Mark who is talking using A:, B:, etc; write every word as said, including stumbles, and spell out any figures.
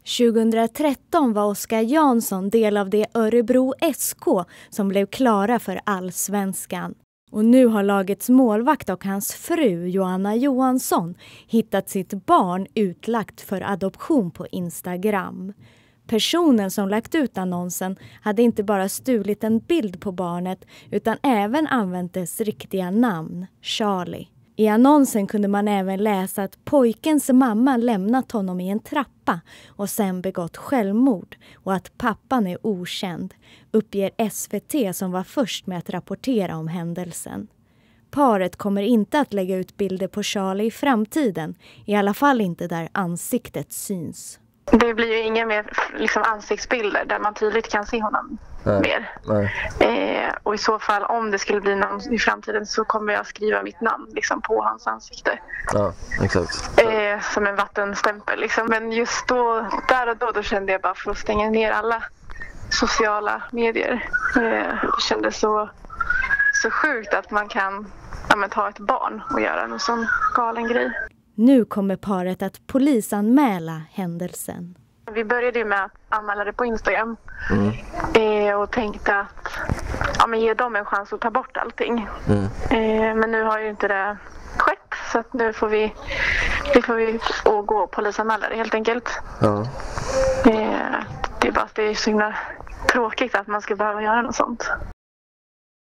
A: tjugohundratretton var Oskar Jansson del av det Örebro S K som blev klara för Allsvenskan. Och nu har lagets målvakt och hans fru Johanna Johansson hittat sitt barn utlagt för adoption på Instagram. Personen som lagt ut annonsen hade inte bara stulit en bild på barnet utan även använt dess riktiga namn, Charlie. I annonsen kunde man även läsa att pojkens mamma lämnat honom i en trappa och sen begått självmord och att pappan är okänd, uppger S V T som var först med att rapportera om händelsen. Paret kommer inte att lägga ut bilder på Charlie i framtiden, i alla fall inte där ansiktet syns.
B: Det blir ju inga mer liksom, ansiktsbilder där man tydligt kan se honom nej, mer. Nej. Eh, och i så fall, om det skulle bli någon i framtiden så kommer jag skriva mitt namn liksom, på hans ansikte.
C: Ja, exakt.
B: Eh, som en vattenstämpel. Liksom. Men just då, där och då, då kände jag bara för att stänga ner alla sociala medier. Eh, det kändes så, så sjukt att man kan ja, men, ta ett barn och göra en sån galen grej.
A: Nu kommer paret att polisanmäla händelsen.
B: Vi började ju med att anmäla det på Instagram mm. eh, och tänkte att ja, men ge dem en chans att ta bort allting. Mm. Eh, men nu har ju inte det skett så att nu får vi, vi, får vi och gå och polisanmäla det helt enkelt. Ja. Eh, det är bara att det är så himla tråkigt att man ska behöva göra något sånt.